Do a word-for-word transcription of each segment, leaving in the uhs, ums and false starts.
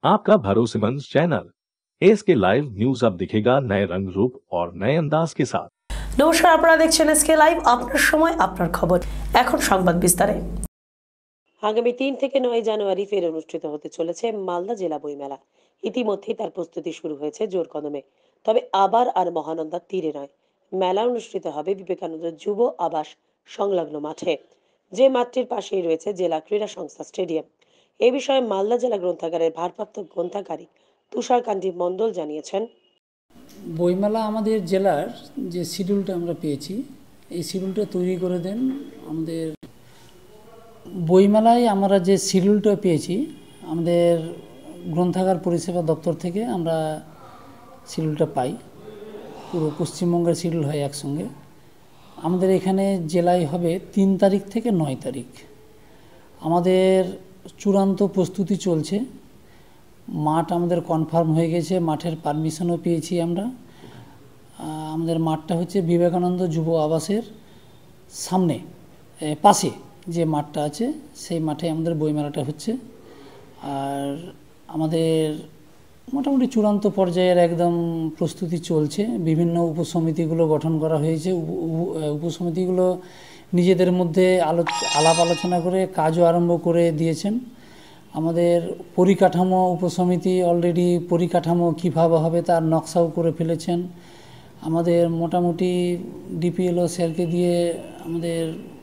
आपका भरोसेमंद channel S K live news अब दिखेगा नए रंग रूप और नए अंदाज के साथ। নমস্কার, আপনারা দেখছেন এসকে লাইভ, আপনার সময় আপনার খবর। এখন সংবাদ বিস্তারে। আগামী তিন থেকে নয় জানুয়ারি ফের অনুষ্ঠিত হতে চলেছে মালদা জেলা বইমেলা। ইতিমধ্যেই তার প্রস্তুতি শুরু হয়েছে জোর কদমে। তবে আবার আর মহানন্দার তীরে নয়, মেলা অনুষ্ঠিত হবে বিবেকানন্দ যুব আবাস সংলগ্ন মাঠে, যে মাঠটির পাশেই রয়েছে জেলা ক্রীড়া সংস্থা স্টেডিয়াম। এ বিষয়ে মালদা জেলা গ্রন্থাগারের ভারপ্রাপ্ত গ্রন্থাগারিক তুষারকান্তি মণ্ডল জানিয়েছেন, বইমেলা আমাদের জেলার যে শিডিউলটা আমরা পেয়েছি, এই শিডিউলটা তৈরি করে দেন আমাদের বইমেলায়। আমরা যে শিডিউলটা পেয়েছি আমাদের গ্রন্থাগার পরিষেবা দপ্তর থেকে আমরা শিডিউলটা পাই, পুরো পশ্চিমবঙ্গের শিডিউল হয় একসঙ্গে। আমাদের এখানে জেলায় হবে তিন তারিখ থেকে নয় তারিখ। আমাদের চূড়ান্ত প্রস্তুতি চলছে, মাঠ আমাদের কনফার্ম হয়ে গেছে, মাঠের পারমিশনও পেয়েছি আমরা। আমাদের মাঠটা হচ্ছে বিবেকানন্দ যুব আবাসের সামনে পাশে যে মাঠটা আছে, সেই মাঠে আমাদের বইমেলাটা হচ্ছে। আর আমাদের মোটামুটি চূড়ান্ত পর্যায়ের একদম প্রস্তুতি চলছে। বিভিন্ন উপসমিতিগুলো গঠন করা হয়েছে। উপসমিতিগুলো নিজেদের মধ্যে আলোচ আলাপ আলোচনা করে কাজও আরম্ভ করে দিয়েছেন। আমাদের পরিকাঠামো উপসমিতি অলরেডি পরিকাঠামো কীভাবে হবে তার নকশাও করে ফেলেছেন। আমাদের মোটামুটি ডিপিএলও স্যারকে দিয়ে আমাদের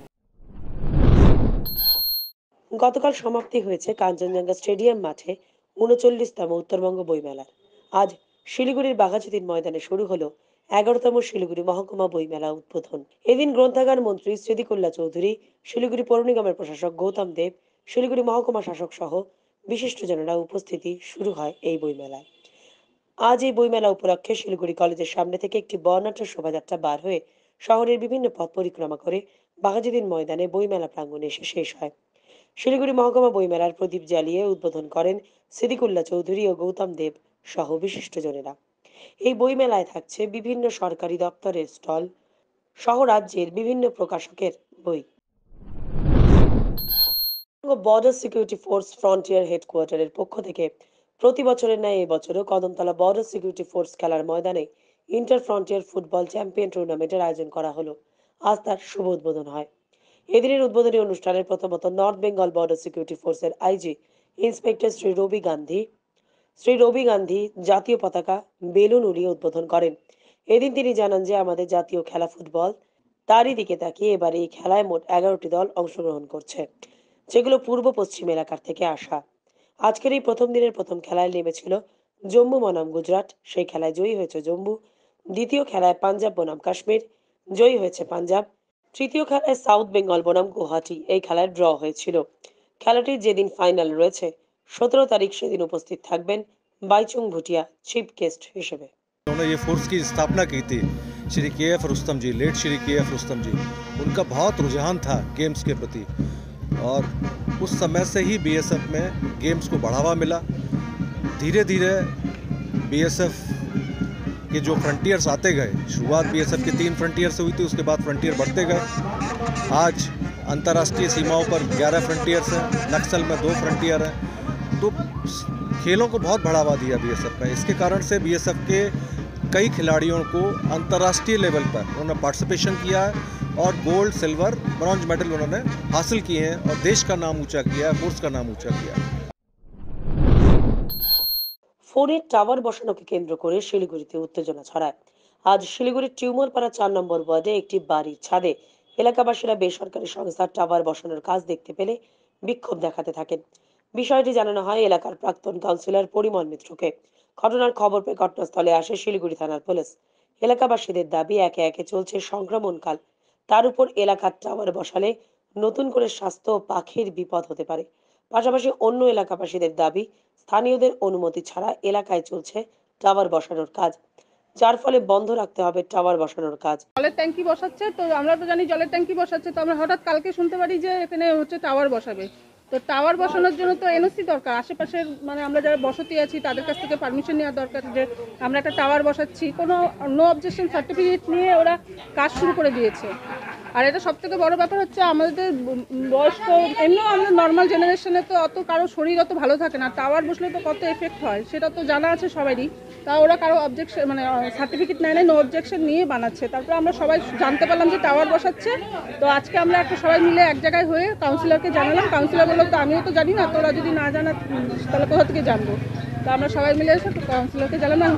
গতকাল সমাপ্তি হয়েছে কাঞ্চনজঙ্ঘা স্টেডিয়াম মাঠে উনচল্লিশতম উত্তরবঙ্গ বইমেলার। আজ শিলিগুড়ির বাঘাযতীন ময়দানে শুরু হলো এগারোতম শিলিগুড়ি মহকুমা বইমেলা উদ্বোধন। এদিন গ্রন্থাগার মন্ত্রী স্মৃতিকুল্লা চৌধুরী, শিলিগুড়ি পৌর নিগমের প্রশাসক গৌতম দেব, শিলিগুড়ি মহকুমা শাসক সহ বিশিষ্টজনেরা উপস্থিতি শুরু হয় এই বইমেলায়। আজ এই বইমেলা উপলক্ষে শিলিগুড়ি কলেজের সামনে থেকে একটি বর্ণাঢ্য শোভাযাত্রা বার হয়ে শহরের বিভিন্ন পথ পরিক্রমা করে বাঘাযতীন ময়দানে বইমেলা প্রাঙ্গণে এসে শেষ হয়। শিলিগুড়ি মহকুমা বইমেলার প্রদীপ জ্বালিয়ে উদ্বোধন করেন সিদ্দিকুল্লাহ চৌধুরী ও গৌতম দেব সহ বিশিষ্টজনেরা। এই বইমেলায় থাকছে বিভিন্ন সরকারি দপ্তরের স্টল সহ রাজ্যের বিভিন্ন প্রকাশকের বই। বর্ডার সিকিউরিটি ফোর্স ফ্রন্টিয়ার হেডকোয়ার্টারের পক্ষ থেকে প্রতি বছরের ন্যায় এবছরও কদমতলা বর্ডার সিকিউরিটি ফোর্স খেলার ময়দানে ইন্টার ফ্রন্টিয়ার ফুটবল চ্যাম্পিয়ন টুর্নামেন্টের আয়োজন করা হলো। আজ তার শুভ উদ্বোধন হয়। এদিনের উদ্বোধনী অনুষ্ঠানে প্রথমত নর্থ বেঙ্গল বর্ডার সিকিউরিটি ফোর্সের আইজি ইন্সপেক্টর শ্রী রবি গান্ধী শ্রী রবি গান্ধী জাতীয় পতাকা বেলুন উড়িয়ে উদ্বোধন করেন। এদিন তিনি জানান যে আমাদের জাতীয় খেলা ফুটবল, তারই দিকে তাকিয়ে এবার এই খেলায় মোট এগারোটি দল অংশগ্রহণ করছে, যেগুলো পূর্ব পশ্চিম এলাকার থেকে আসা। আজকের এই প্রথম দিনের প্রথম খেলায় নেমেছিল জম্মু বনাম গুজরাট, সেই খেলায় জয়ী হয়েছে জম্মু। দ্বিতীয় খেলায় পাঞ্জাব বনাম কাশ্মীর, জয়ী হয়েছে পাঞ্জাব। তৃতীয় খেলায় সাউথ বেঙ্গল বনাম গুয়াহাটি, এই খেলায় ড্র হয়েছিল। খেলাটির যেদিন ফাইনাল রয়েছে সতেরো তারিখ, সেদিন উপস্থিত থাকবেন বাইচুং ভুটিয়া চিফ गेस्ट হিসেবে। उन्होंने ये फोर्स की स्थापना की थी Shri K F Rustam ji, late Shri K F Rustam जी। उनका बहुत रुझान था गेम्स के प्रति और उस समय से ही बीएसएफ में गेम्स को बढ़ावा मिला। धीरे धीरे बीएसएफ के जो फ्रंटियर्स आते गए, शुरुआत बीएसएफ के तीन फ्रंटियर से हुई थी, उसके बाद फ्रंटियर बढ़ते गए। आज अंतर्राष्ट्रीय सीमाओं पर ग्यारह फ्रंटियर्स हैं, नक्सल में दो फ्रंटियर हैं। तो खेलों को बहुत बढ़ावा दिया बीएसएफ ने। इसके कारण से बीएसएफ के कई खिलाड़ियों को अंतर्राष्ट्रीय लेवल पर उन्होंने पार्टिसिपेशन किया है और गोल्ड, सिल्वर, ब्रॉन्ज मेडल उन्होंने हासिल किए हैं और देश का नाम ऊंचा किया है, फोर्स का नाम ऊंचा किया है। ফোনের টাওয়ার বসানোকে কেন্দ্র করে শিলিগুড়িতে উত্তেজনা ছড়ায়। আজ শিলিগুড়ির টিউমারপাড়া চার নম্বর ওয়ার্ডে একটি বাড়ির ছাদে এলাকাবাসীরা বেসরকারি সংস্থার টাওয়ার বসানোর কাজ দেখতে পেলে বিক্ষোভ দেখাতে থাকেন। বিষয়টি জানানো হয় এলাকার প্রাক্তন কাউন্সিলর পরিমল মিত্রকে। ঘটনার খবর পেয়ে ঘটনাস্থলে আসে শিলিগুড়ি থানার পুলিশ। এলাকাবাসীদের দাবি, একে একে চলছে সংক্রমণকাল, তার উপর এলাকার টাওয়ার বসালে নতুন করে স্বাস্থ্য ও পাখির বিপদ হতে পারে। পাশাপাশি অন্য এলাকাবাসীদের দাবি, স্থানীয়দের অনুমতি ছাড়া এলাকায় চলছে টাওয়ার বসানোর কাজ, যার ফলে বন্ধ রাখতে হবে টাওয়ার বসানোর কাজ। জলের ট্যাঙ্কি বসাচ্ছে, তো আমরা তো জানি জলের ট্যাঙ্কি বসাচ্ছে, তো আমরা হঠাৎ কালকে শুনতে পারি যে এখানে হচ্ছে টাওয়ার বসাবে। তো টাওয়ার বসানোর জন্য তো এনওসি দরকার, আশেপাশের মানে আমরা যারা বসতি আছি তাদের কাছ থেকে পারমিশন নেওয়া দরকার যে আমরা একটা টাওয়ার বসাচ্ছি। কোনো নো অবজেকশন সার্টিফিকেট নিয়ে ওরা কাজ শুরু করে দিয়েছে। আর এটা সব থেকে বড় ব্যাপার হচ্ছে আমাদের বয়স্ক এমনিও আমাদের নর্মাল জেনারেশনে তো অত কারো শরীর অত ভালো থাকে না, টাওয়ার বসলে তো কত এফেক্ট হয় সেটা তো জানা আছে সবারই। তা ওরা কারো অবজেকশন মানে সার্টিফিকেট নেয় না, নো অবজেকশন নিয়ে বানাচ্ছে। তারপরে আমরা সবাই জানতে পারলাম যে টাওয়ার বসাচ্ছে, তো আজকে আমরা একটা সবাই মিলে এক জায়গায় হয়ে কাউন্সিলরকে জানালাম। কাউন্সিলর বললো তো আমিও তো জানি না, তোরা যদি না জানা তাহলে কোথা থেকে জানবো। তো আমরা সবাই মিলে এসে কাউন্সিলরকে জানালাম।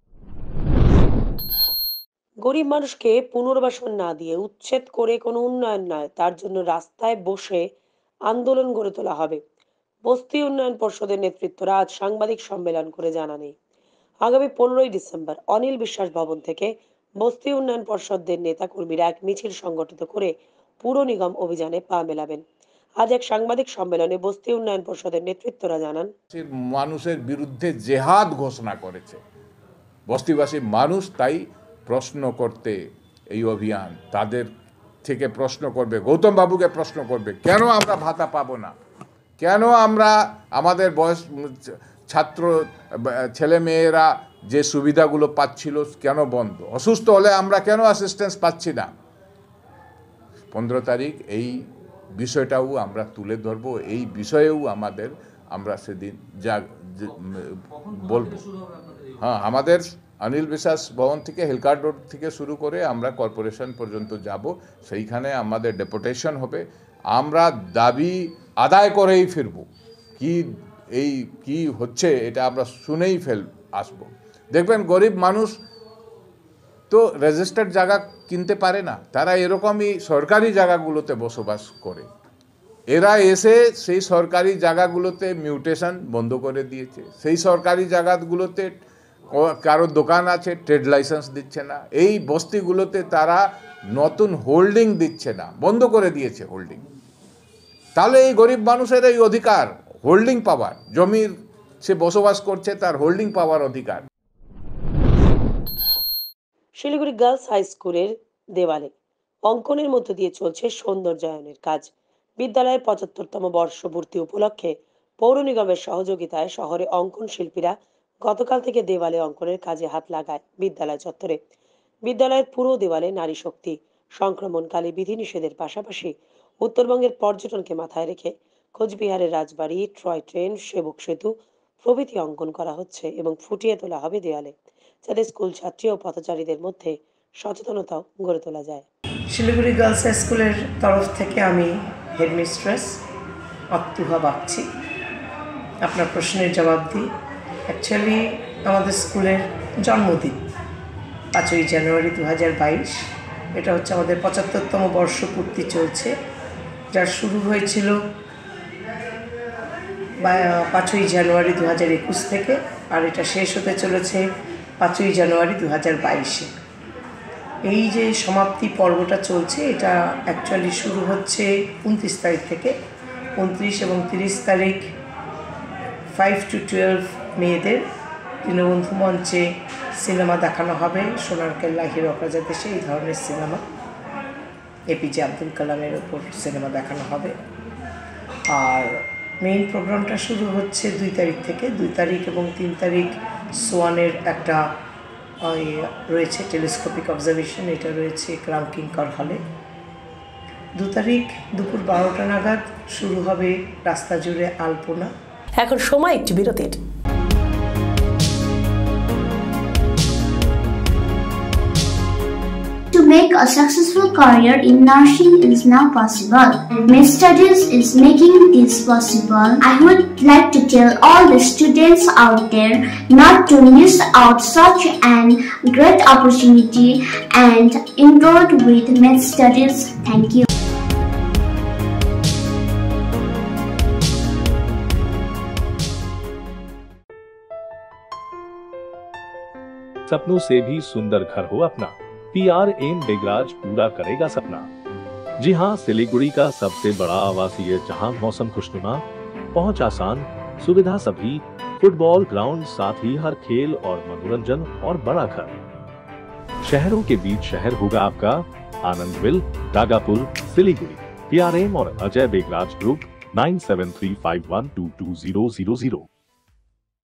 গরিব মানুষকে পুনর্বাসন না দিয়ে উচ্ছেদ করে কোনো উন্নয়ন নয়, তার জন্য রাস্তায় বসে আন্দোলন গড়ে তোলা হবে। বস্তি উন্নয়ন পর্ষদের নেতৃত্বরা আজ সাংবাদিক সম্মেলন করে জানান, আগামী পনেরোই ডিসেম্বর অনিল বিশ্বাস ভবন থেকে বস্তি উন্নয়ন পর্ষদের নেতা কর্মীরা এক মিছিল সংগঠিত করে পুর নিগম অভিযানে পা মেলাবেন। আজ এক সাংবাদিক সম্মেলনে বস্তি উন্নয়ন পর্ষদের নেতৃত্বরা জানান, মানুষের বিরুদ্ধে জেহাদ ঘোষণা করেছে বস্তিবাসী মানুষ, তাই প্রশ্ন করতে এই অভিযান তাদের থেকে প্রশ্ন করবে, গৌতম বাবুকে প্রশ্ন করবে কেন আমরা ভাতা পাবো না, কেন আমরা আমাদের বয়স ছাত্র ছেলে মেয়েরা যে সুবিধাগুলো পাচ্ছিল কেন বন্ধ, অসুস্থ হলে আমরা কেন অ্যাসিস্ট্যান্স পাচ্ছি না। পনেরো তারিখ এই বিষয়টাও আমরা তুলে ধরবো, এই বিষয়েও আমাদের আমরা সেদিন যা বলবো। হ্যাঁ, আমাদের অনিল বিশ্বাস ভবন থেকে হেলকার রোড থেকে শুরু করে আমরা কর্পোরেশন পর্যন্ত যাব, সেইখানে আমাদের ডেপুটেশন হবে। আমরা দাবি আদায় করেই ফিরব, কি এই কি হচ্ছে এটা আমরা শুনেই ফেল আসব। দেখবেন গরিব মানুষ তো রেজিস্টার্ড জায়গা কিনতে পারে না, তারা এরকমই সরকারি জায়গাগুলোতে বসবাস করে। এরা এসে সেই সরকারি জায়গাগুলোতে মিউটেশন বন্ধ করে দিয়েছে, সেই সরকারি জায়গাগুলোতে কারো দোকান আছে ট্রেড লাইসেন্স দিচ্ছে না, এই বস্তিগুলোতে তারা নতুন হোল্ডিং দিচ্ছে না, বন্ধ করে দিয়েছে হোল্ডিং। তাহলে এই গরিব মানুষের এই অধিকার হোল্ডিং পাওয়ার, জমির সে বসবাস করছে তার হোল্ডিং পাওয়ার অধিকার। শিলিগুড়ি গার্লস হাই স্কুলের দেওয়ালে অঙ্কনের মধ্য দিয়ে চলছে সৌন্দর্যায়নের কাজ। বিদ্যালয়ের পঁচাত্তরতম বর্ষপূর্তি উপলক্ষে পৌর নিগমের সহযোগিতায় শহরে অঙ্কন শিল্পীরা গতকাল থেকে দেওয়ালে অঙ্কনের কাজে হাত লাগায় বিদ্যালয় চত্বরে। বিদ্যালয়ের পুরো দেওয়ালে নারী শক্তি, সংক্রমণকালী বিধিনিষেধের পাশাপাশি উত্তরবঙ্গের পর্যটনকে মাথায় রেখে কোচবিহারের রাজবাড়ি, ট্রয় ট্রেন, সেবক সেতু প্রভৃতি অঙ্কন করা হচ্ছে এবং ফুটিয়ে তোলা হবে দেওয়ালে, যাতে স্কুল ছাত্রী ও পথচারীদের মধ্যে সচেতনতাও গড়ে তোলা যায়। শিলিগুড়ি গার্লস হাই স্কুলের তরফ থেকে আমি হেডমিস্ট্রেস অক্তুহা বাগচি আপনার প্রশ্নের জবাব দিই। অ্যাকচুয়ালি আমাদের স্কুলের জন্মদিন পাঁচই জানুয়ারি দু হাজার বাইশ, এটা হচ্ছে আমাদের পঁচাত্তরতম বর্ষপূর্তি চলছে, যার শুরু হয়েছিল পাঁচই জানুয়ারি দু হাজার একুশ থেকে, আর এটা শেষ হতে চলেছে পাঁচই জানুয়ারি দু হাজার বাইশে। এই যে সমাপ্তি পর্বটা চলছে এটা অ্যাকচুয়ালি শুরু হচ্ছে উনত্রিশ তারিখ থেকে। উনত্রিশ এবং তিরিশ তারিখ ফাইভ টু টুয়েলভ মেয়েদের দীনবন্ধু মঞ্চে সিনেমা দেখানো হবে, সোনার কেল্লা, হীরক রাজা দেশে, এই ধরনের সিনেমা, এপিজে আব্দুল কালামের ওপর সিনেমা দেখানো হবে। আর মেইন প্রোগ্রামটা শুরু হচ্ছে দুই তারিখ থেকে। দুই তারিখ এবং তিন তারিখ সোয়ানের একটা রয়েছে টেলিস্কোপিক অবজারভেশন, এটা রয়েছে ক্রাম কিঙ্কর হলে। দু তারিখ দুপুর বারোটা নাগাদ শুরু হবে রাস্তা জুড়ে আলপনা। এখন সময় একটি বিরতির। To make a successful career in nursing is now possible. Med Studies is making this possible. I would like to tell all the students out there not to miss out such an great opportunity and enroll with Med Studies. Thank you. सपनों से भी सुंदर घर हो अपना, PR M Begraj पूरा करेगा सपना। जी हां, सिलीगुड़ी का सबसे बड़ा आवासीय जहां मौसम खुशनुमा, पहुंच आसान, सुविधा सभी, फुटबॉल ग्राउंड, साथ ही हर खेल और मनोरंजन और बड़ा घर। शहरों के बीच शहर होगा आपका आनंदविल, डागापुर, सिलीगुड़ी। पीआर एम और Ajay Begraj group nine seven three five one two two zero zero zero.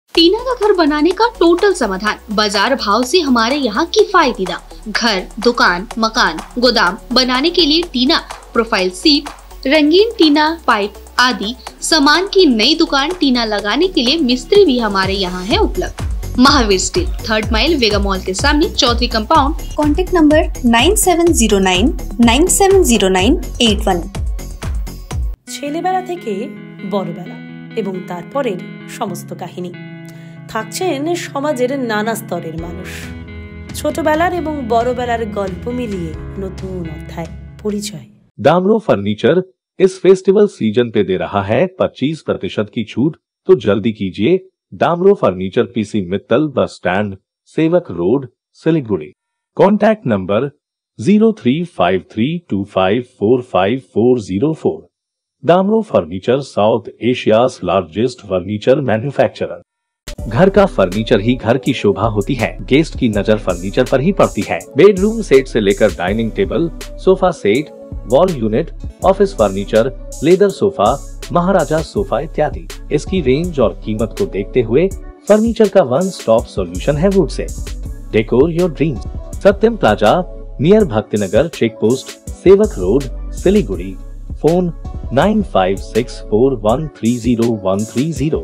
Tina का घर बनाने का टोटल समाधान बाजार भाव से हमारे यहाँ किफायती दाम। घर, दुकान, मकान, गोदाम बनाने के लिए टीना, प्रोफाइल सीट, रंगीन टीना, पाइप आदि सामान की नई दुकान टीना लगाने के लिए मिस्त्री भी हमारे यहाँ है उपलब्ध। Mahavir steel, third mile, Vega mall के सामने, Chowdhury compound. Contact number nine seven zero nine nine seven zero nine eight one. ছেলেবেলা থেকে বড়বেলা এবং তারপরের সমস্ত কাহিনী থাকছেন সমাজের নানা স্তরের মানুষ। ছোটবেলার এবং বড়বেলার গল্প মিলিয়ে নতুন অধ্যায় পরিচয়। दामरो फर्नीचर इस फेस्टिवल सीजन पे दे रहा है पच्चीस प्रतिशत की छूट, तो जल्दी कीजिए। दामरो furniture PC Mittal bus stand, Sevoke road, Siliguri. Contact number zero three five three two five four five four zero four. Damro furniture south Asia's largest furniture manufacturer. घर का फर्नीचर ही घर की शोभा होती है। गेस्ट की नजर फर्नीचर पर ही पड़ती है। बेडरूम सेट से लेकर dining table, sofa set, wall unit, office furniture, leather sofa, Maharaja sofa इत्यादि। इसकी रेंज और कीमत को देखते हुए फर्नीचर का वन स्टॉप सॉल्यूशन है वुड से। Decor your dreams. Satyam plaza near Bhaktinagar check post, Sevoke road, Siliguri. Phone nine five six four one three zero one three zero.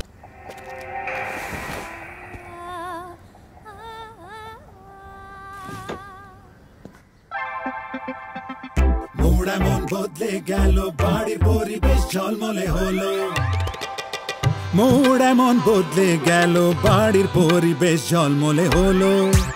মন বদলে গেল, বাড়ির পরিবেশ ঝলমলে হলো। মোড় এমন বদলে গেল, বাড়ির পরিবেশ ঝলমলে হলো।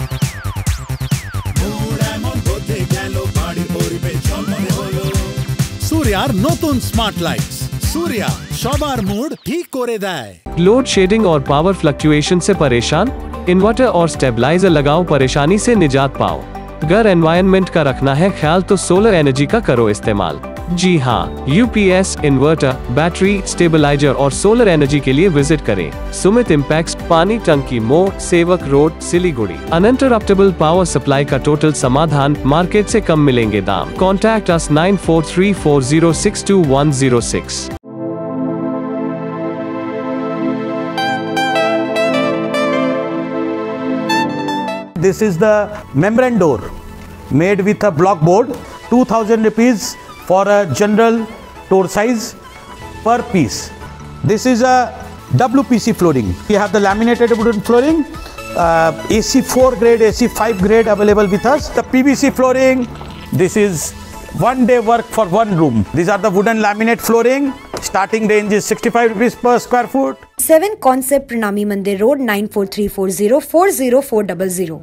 মোড় এমন বদলে গেল, বাড়ির পরিবেশ ঝলমলে হলো। सूर्यार नतून स्मार्ट लाइट्स। सूर्या सबार मूड ठीक करे देय। लोड शेडिंग और पावर फ्लक्चुएशन से परेशान? इन्वर्टर और स्टेबलाइजर लगाओ, परेशानी से निजात पाओ। घर एनवायरनमेंट का रखना है ख्याल, तो सोलर एनर्जी का करो इस्तेमाल। जी हाँ, यूपीएस, इन्वर्टर, बैटरी, स्टेबलाइजर और सोलर एनर्जी के लिए विजिट करें सुमित इम्पैक्स, पानी टंकी मोड़, Sevoke road, Siliguri. Uninterruptible power supply का टोटल समाधान, मार्केट से कम मिलेंगे दाम। Contact us nine four three four zero six two one zero six. This is the membrane door made with a block board, two thousand rupees for a general door size per piece. This is a W P C flooring. We have the laminated wooden flooring, uh, A C four grade, A C five grade available with us. The P V C flooring, this is one day work for one room. These are the wooden laminate flooring. Starting range is sixty-five rupees per square foot. seven Concept Pranami Mandir Road nine four three four zero four zero four zero zero.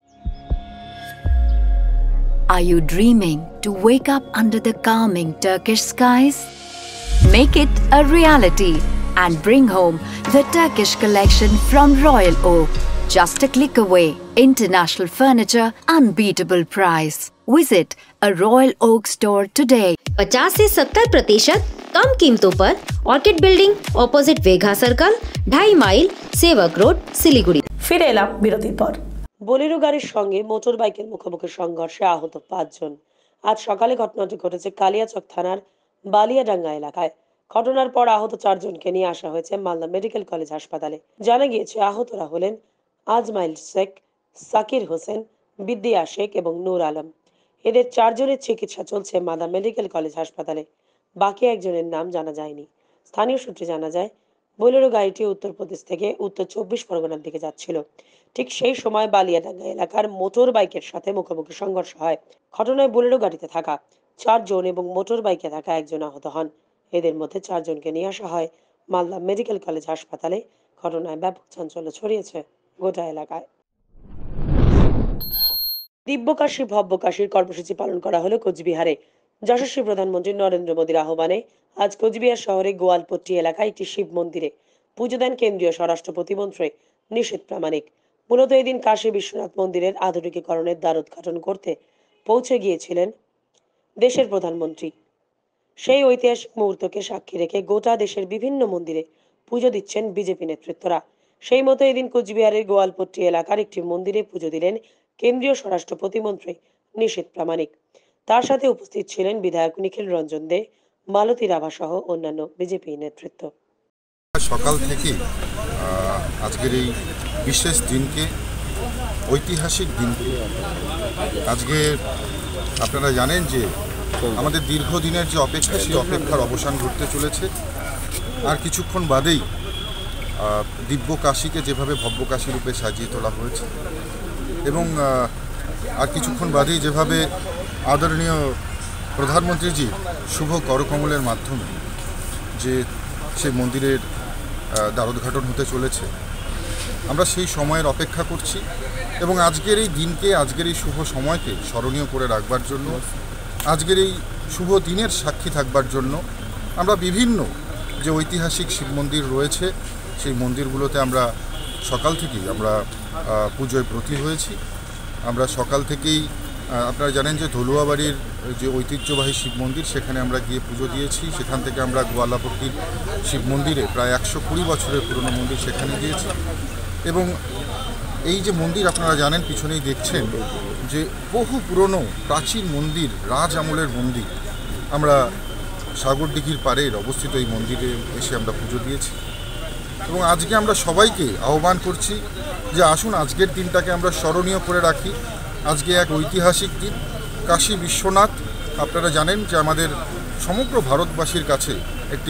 Are you dreaming to wake up under the calming Turkish skies? Make it a reality and bring home the Turkish collection from Royal Oak. Just a click away. International furniture, unbeatable price. Visit a Royal Oak store today. पचास से सत्तर प्रतिशत कम कीमतों पर orchid building, opposite Vega circle, ढाई mile, Sevoke road, Siliguri. ফিরে এলাম বিরতির পর। বোলেরো গাড়ির সঙ্গে মোটর বাইকের মুখোমুখি সংঘর্ষে আহত পাঁচজন। আজ সকালে ঘটনাটি ঘটেছে কালিয়াচক থানার বালিয়াডাঙ্গা এলাকায়। ঘটনার পর আহত চারজনকে নিয়ে আসা হয়েছে মালদা মেডিকেল কলেজ হাসপাতালে। জানা গিয়েছে আহতরা হলেন আজমাইল শেখ, সাকির হোসেন, বিদ্যা শেখ এবং নূর আলম। এদের চারজনের চিকিৎসা চলছে মালদা মেডিকেল কলেজ হাসপাতালে। বাকি একজনের নাম জানা যায়নি। স্থানীয় সূত্রে জানা যায় বোলেরো গাড়িটি উত্তরপ্রদেশ থেকে উত্তর চব্বিশ পরগনার দিকে যাচ্ছিল। ঠিক সেই সময় বালিয়াডাঙ্গা এলাকার মোটর বাইকের সাথে মুখোমুখি সংঘর্ষ হয়। ঘটনায় বোলেরো গাড়িতে থাকা চারজন এবং মোটর বাইকে থাকা একজন আহত হন। এদের মধ্যে চারজনকে নিয়ে আসা হয় মালদা মেডিকেল কলেজ হাসপাতালে। ঘটনায় ব্যাপক চাঞ্চল্য ছড়িয়েছে গোটা এলাকায়। দিব্যকাশী ভব্যকাশীর কর্মসূচি পালন করা হলো কোচবিহারে। যশস্বী প্রধানমন্ত্রী নরেন্দ্র মোদীর আহ্বানে আজ কোচবিহার শহরে গোয়ালপট্টি এলাকায় একটি শিব মন্দিরে পুজো দেন কেন্দ্রীয় স্বরাষ্ট্র প্রতিমন্ত্রী নিশীথ প্রামাণিক। মূলত এদিন কাশী বিশ্বনাথ মন্দিরের আধুনিকীকরণের দ্বার উদ্ঘাটন করতে পৌঁছে গিয়েছিলেন দেশের প্রধানমন্ত্রী। সেই ঐতিহাসিক মুহূর্তকে সাক্ষী রেখে গোটা দেশের বিভিন্ন মন্দিরে পুজো দিচ্ছেন বিজেপি নেতৃত্বরা। সেই মতো এদিন কোচবিহারের গোয়ালপট্টি এলাকার একটি মন্দিরে পুজো দিলেন কেন্দ্রীয় স্বরাষ্ট্র প্রতিমন্ত্রী নিশীথ প্রামাণিক। তার সাথে উপস্থিত ছিলেন বিধায়ক নিখিল রঞ্জন দে, মালতী রাভা সহ অন্যান্য বিজেপি নেতৃত্ব। সকাল থেকে আজকের এই বিশেষ দিনকে, ঐতিহাসিক দিনকে। আজকে আপনারা জানেন যে আমাদের দীর্ঘদিনের যে অপেক্ষা, সেই অপেক্ষার অবসান ঘটতে চলেছে। আর কিছুক্ষণ বাদেই দিব্য কাশীকে যেভাবে ভব্য কাশী রূপে সাজিয়ে তোলা হয়েছে, এবং আর কিছুক্ষণ বাদেই যেভাবে আদরণীয় প্রধানমন্ত্রীজির শুভ করকমলের মাধ্যমে যে সেই মন্দিরের দ্বারোদ্ঘাটন হতে চলেছে, আমরা সেই সময়ের অপেক্ষা করছি। এবং আজকের এই দিনকে, আজকের এই শুভ সময়কে স্মরণীয় করে রাখবার জন্য, আজকের এই শুভ দিনের সাক্ষী থাকবার জন্য আমরা বিভিন্ন যে ঐতিহাসিক শিব মন্দির রয়েছে, সেই মন্দিরগুলোতে আমরা সকাল থেকেই আমরা পুজোয় ব্রতী হয়েছি। আমরা সকাল থেকেই, আপনারা জানেন যে ধলুয়াবাড়ির যে ঐতিহ্যবাহী শিব মন্দির, সেখানে আমরা গিয়ে পুজো দিয়েছি। সেখান থেকে আমরা গোয়ালাপট্টির শিব মন্দিরে, প্রায় একশো কুড়ি বছরের পুরনো মন্দির, সেখানে গিয়েছি। এবং এই যে মন্দির আপনারা জানেন, পিছনেই দেখছেন যে বহু পুরনো প্রাচীন মন্দির, রাজ আমলের মন্দির। আমরা সাগরদিঘির পাড়ের অবস্থিত এই মন্দিরে এসে আমরা পুজো দিয়েছি। এবং আজকে আমরা সবাইকে আহ্বান করছি যে আসুন আজকের দিনটাকে আমরা স্মরণীয় করে রাখি। আজকে এক ঐতিহাসিক দিন, কাশী বিশ্বনাথ। আপনারা জানেন যে আমাদের সমগ্র ভারতবাসীর কাছে একটি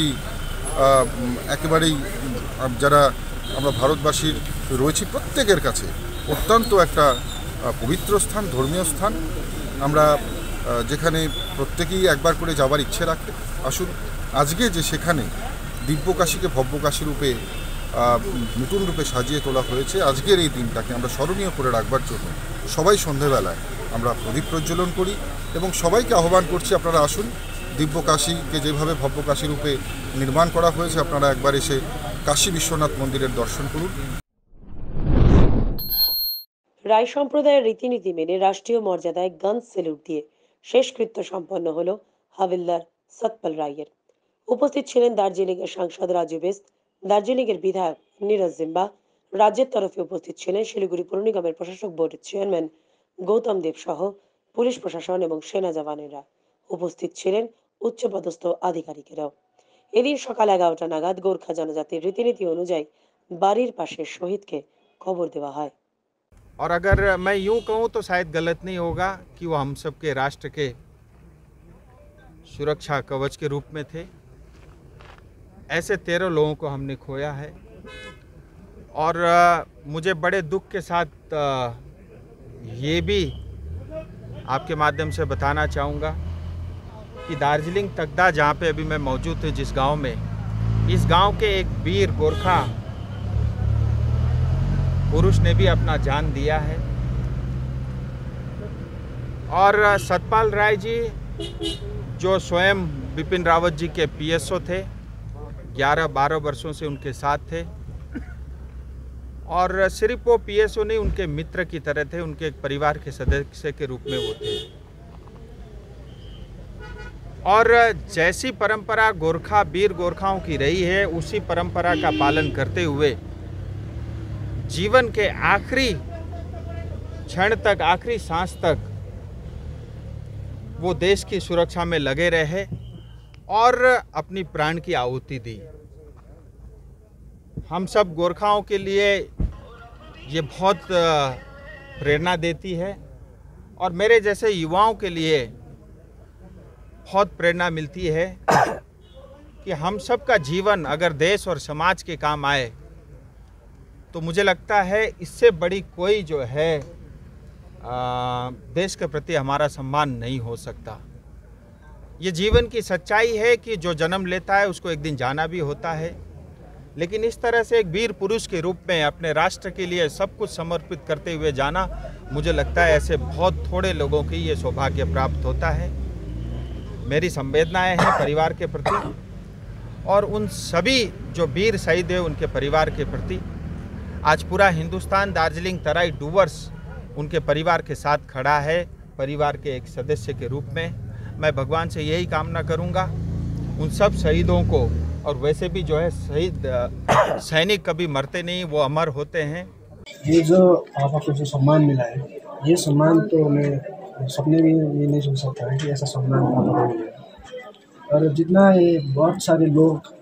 একেবারেই, যারা আমরা ভারতবাসীর রয়েছি প্রত্যেকের কাছে অত্যন্ত একটা পবিত্র স্থান, ধর্মীয় স্থান। আমরা যেখানে প্রত্যেকেই একবার করে যাবার ইচ্ছে রাখে। আসুন আজকে যে সেখানে দিব্য কাশীকে ভব্য কাশী রূপে নতুন রূপে সাজিয়ে তোলা হয়েছে, আজকের এই দিনটাকে আমরা স্মরণীয় করে রাখবার জন্য সবাই সন্ধেবেলায় আমরা প্রদীপ প্রজ্বলন করি। এবং সবাইকে আহ্বান করছি, আপনারা আসুন, দিব্য কাশীকে যেভাবে ভব্য কাশী রূপে নির্মাণ করা হয়েছে, আপনারা একবার এসে কাশী বিশ্বনাথ মন্দিরের দর্শন করুন। রায় সম্প্রদায়ের রীতিনীতি মেনে রাষ্ট্রীয় মর্যাদায় গান সেলুট দিয়ে শেষকৃত্য সম্পন্ন হলো হাবিলদার সতপাল রায়ের। উপস্থিত ছিলেন দার্জিলিং এর সাংসদ রাজু বেস্ত, দার্জিলিং এর বিধায়ক নীরজ জিম্বা। রাজ্যের তরফে উপস্থিত ছিলেন শিলিগুড়ি পৌর নিগমের প্রশাসক বোর্ডের চেয়ারম্যান গৌতম দেব সহ পুলিশ প্রশাসন এবং সেনা জওয়ানেরা। উপস্থিত ছিলেন উচ্চপদস্থ আধিকারিকেরাও। এদিন সকাল এগারোটা নাগাদ গোর্খা জনজাতির রীতিনীতি অনুযায়ী বাড়ির পাশের শহীদকে খবর দেওয়া হয়। और अगर मैं यूं कहूं तो शायद गलत नहीं होगा कि वो हम सब के राष्ट्र के सुरक्षा कवच के रूप में थे। ऐसे तेरह लोगों को हमने खोया है और मुझे बड़े दुख के साथ ये भी आपके माध्यम से बताना चाहूँगा कि दार्जिलिंग तकदा, जहाँ पे अभी मैं मौजूद हूँ, जिस गांव में, इस गांव के एक वीर गोरखा पुरुष ने भी अपना जान दिया है। और सतपाल राय जी जो स्वयं बिपिन रावत जी के पीएसओ थे, ग्यारह बारह वर्षों से उनके साथ थे। और सिर्फ वो पीएसओ नहीं, उनके मित्र की तरह थे, उनके एक परिवार के सदस्य के रूप में वो थे। और जैसी परंपरा गोरखा वीर गोरखाओं की रही है, उसी परंपरा का पालन करते हुए जीवन के आखिरी क्षण तक, आखिरी सांस तक वो देश की सुरक्षा में लगे रहे और अपनी प्राण की आहुति दी। हम सब गोरखाओं के लिए ये बहुत प्रेरणा देती है और मेरे जैसे युवाओं के लिए बहुत प्रेरणा मिलती है कि हम सब का जीवन अगर देश और समाज के काम आए तो मुझे लगता है इससे बड़ी कोई जो है आ, देश के प्रति हमारा सम्मान नहीं हो सकता। ये जीवन की सच्चाई है कि जो जन्म लेता है उसको एक दिन जाना भी होता है, लेकिन इस तरह से एक वीर पुरुष के रूप में अपने राष्ट्र के लिए सब कुछ समर्पित करते हुए जाना, मुझे लगता है ऐसे बहुत थोड़े लोगों की ये सौभाग्य प्राप्त होता है। मेरी संवेदनाएं हैं परिवार के प्रति और उन सभी जो वीर शहीद हैं उनके परिवार के प्रति। आज पूरा हिंदुस्तान, दार्जिलिंग तराई डूवर्स उनके परिवार के साथ खड़ा है, परिवार के एक सदस्य के रूप में। मैं भगवान से यही कामना करूंगा उन सब शहीदों को, और वैसे भी जो है शहीद सैनिक कभी मरते नहीं, वो अमर होते हैं। ये जो आपको जो सम्मान मिला है, ये सम्मान तो मैं सपने भी ये नहीं सोच सकता है कि ऐसा सम्मान आपको मिलेगा। और जितना ये बहुत सारे लोग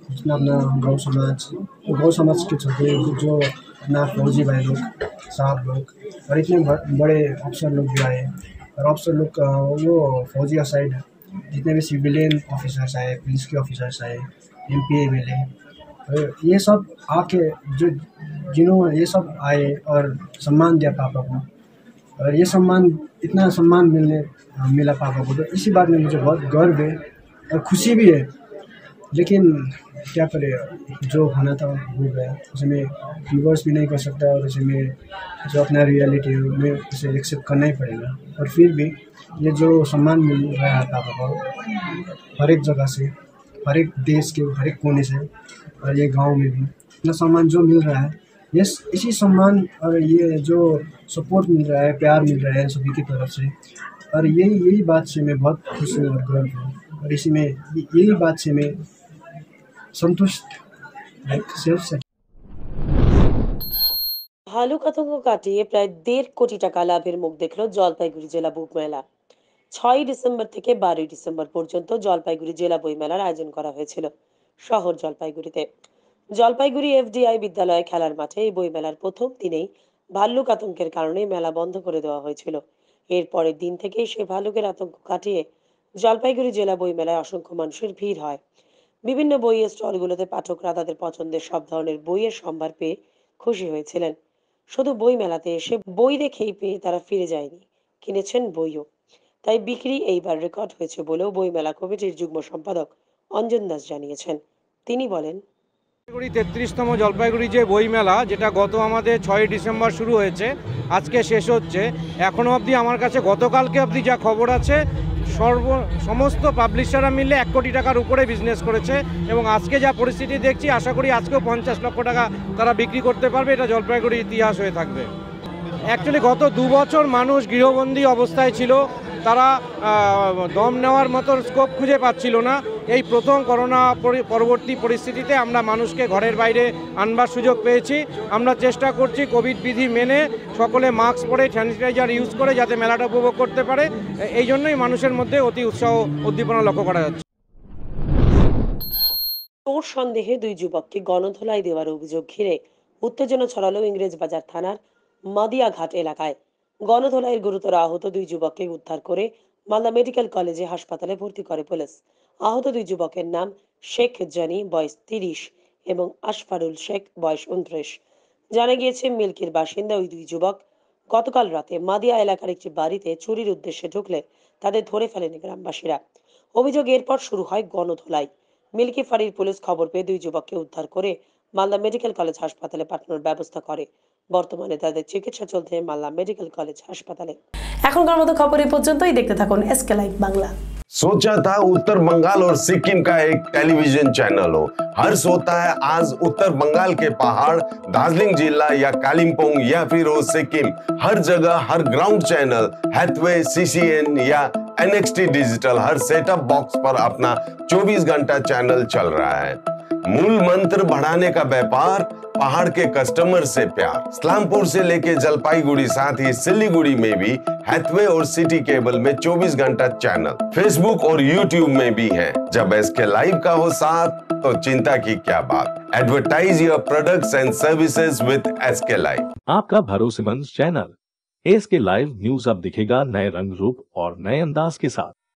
जितना अपना गाँव समाज गाँव समाज के चलते जो अपना फौजी भाई लोग साहब लोग और इतने बड़े अफसर लोग भी आए और अफसर लोग वो फौजी का साइड जितने भी सिविलियन ऑफिसर्स आए, पुलिस के ऑफिसर्स आए, M P M L A, ये सब आके जो जिन्होंने ये सब आए और सम्मान दिया पापा को, और ये सम्मान इतना सम्मान मिलने मिला पापा को, तो इसी बात में मुझे बहुत गर्व है और खुशी भी है। लेकिन क्या करे, जो होना था हो गया, उसे मैं रिवर्स भी नहीं कर सकता और उसे मैं जो अपना रियलिटी है मैं उसे एक्सेप्ट करना ही पड़ेगा। और फिर भी ये जो सम्मान मिल रहा है पापा को हर एक जगह से, हर एक देश के हर एक कोने से, और ये गांव में भी इतना सम्मान जो मिल रहा है, ये इसी सम्मान और ये जो सपोर्ट मिल रहा है, प्यार मिल रहा है सभी की तरफ से, और यही यही बात से मैं बहुत खुश हूँ और गर्व हूँ, और इसी में यही बात से मैं संतुष्ट सेल्फ। ভালুক আতঙ্ক কাটিয়ে প্রায় দেড় কোটি টাকা লাভের মুখ দেখল জলপাইগুড়ি জেলা বুক মেলা। ছয়ই ডিসেম্বর থেকে বারোই ডিসেম্বর পর্যন্ত জলপাইগুড়ি জেলা বই মেলার আয়োজন করা হয়েছিল শহর জলপাইগুড়িতে। জলপাইগুড়ি এফডিআই বিদ্যালয়ে খেলার মাঠে এই বই মেলার প্রথম দিনেই ভাল্লুক আতঙ্কের কারণে মেলা বন্ধ করে দেওয়া হয়েছিল। এর পরের দিন থেকেই সে ভাল্লুকের আতঙ্ক কাটিয়ে জলপাইগুড়ি জেলা বই মেলায় অসংখ্য মানুষের ভিড় হয়। বিভিন্ন বইয়ের স্টলগুলোতে পাঠকরা তাদের পছন্দের সব ধরনের বইয়ের সম্ভার পেয়ে খুশি হয়েছিলেন। শুধু বই মেলাতে এসে বই দেখেই পেয়ে তারা ফিরে যায়নি, কিনেছেন বইও। তাই বিক্রি এইবার রেকর্ড হয়েছে বলেও বই মেলা কমিটির যুগ্ম সম্পাদক অঞ্জন দাস জানিয়েছেন। তিনি বলেন, তেত্রিশতম জলপাইগুড়ি যে বই মেলা, যেটা গত আমাদের ছয়ই ডিসেম্বর শুরু হয়েছে, আজকে শেষ হচ্ছে। এখনো অবধি আমার কাছে গতকালকে অবধি যা খবর আছে, সর্ব সমস্ত পাবলিশাররা মিলে এক কোটি টাকার উপরে বিজনেস করেছে, এবং আজকে যা পরিস্থিতি দেখছি আশা করি আজকেও পঞ্চাশ লক্ষ টাকা তারা বিক্রি করতে পারবে। এটা জলপাইগুড়ির ইতিহাস হয়ে থাকবে। অ্যাকচুয়ালি গত দু বছর মানুষ গৃহবন্দী অবস্থায় ছিল, তারা দম নেওয়ার মতো স্কোপ খুঁজে পাচ্ছিল না। এই প্রথম করোনা পরবর্তী পরিস্থিতিতে আমরা মানুষকে ঘরের বাইরে আনবার সুযোগ পেয়েছি। আমরা চেষ্টা করছি কোভিড বিধি মেনে সকলে মাস্ক পরে স্যানিটাইজার ইউজ করে যাতে মেলাটা উপভোগ করতে পারে। এই জন্যই মানুষের মধ্যে অতি উৎসাহ উদ্দীপনা লক্ষ্য করা যাচ্ছে। চোর সন্দেহে দুই যুবককে গণধোলাই দেওয়ার অভিযোগ ঘিরে উত্তেজনা ছড়ালো ইংরেজবাজার থানার মাদিয়াঘাট এলাকায়। গণধোলাইয়ের গুরুতর আহত দুই যুবককে উদ্ধার করে মালদা মেডিকেল কলেজে হাসপাতালে ভর্তি করে পুলিশ। আহত দুই যুবকের নাম শেখ জানি, বয়স তিরিশ, এবং আশফারুল শেখ, বয়স উনত্রিশ। জানা গিয়েছে মিল্কির বাসিন্দা ওই দুই যুবক গতকাল রাতে মাদিয়া এলাকার একটি বাড়িতে চুরির উদ্দেশ্যে ঢুকলে তাদের ধরে ফেলেন গ্রামবাসীরা। অভিযোগ এরপর শুরু হয় গণধোলাই। মিল্কি ফাঁড়ির পুলিশ খবর পেয়ে দুই যুবককে উদ্ধার করে মালদা মেডিকেল কলেজ হাসপাতালে পাঠানোর ব্যবস্থা করে। বর্তমানে তাদের চিকিৎসা চলছে মালদা মেডিকেল কলেজ হাসপাতালে। এখনকার মতো খবর এই পর্যন্তই। দেখতে থাকুন এসকে লাইভ বাংলা। सोचा था उत्तर बंगाल और सिक्किम का एक टेलीविजन चैनल हो। हर्ष होता है आज उत्तर बंगाल के पहाड़, दार्जिलिंग जिला या कालिम्पोंग या फिर हो सिक्किम, हर जगह हर ग्राउंड चैनल हैथवे, सीसीएन या एनएक्सटी डिजिटल हर सेटअप बॉक्स पर अपना चौबीस घंटा चैनल चल रहा है। मूल मंत्र बढ़ाने का व्यापार, पहाड़ के कस्टमर से प्यार। इस्लामपुर से लेके जलपाईगुड़ी साथ ही सिलीगुड़ी में भी हैथवे और सिटी केबल में चौबीस घंटा चैनल, फेसबुक और यूट्यूब में भी है। जब एसके लाइव का हो साथ तो चिंता की क्या बात। Advertise your products and services with S K. आपका भरोसेमंद चैनल एसके लाइव न्यूज अब दिखेगा नए रंग रूप और नए अंदाज के साथ।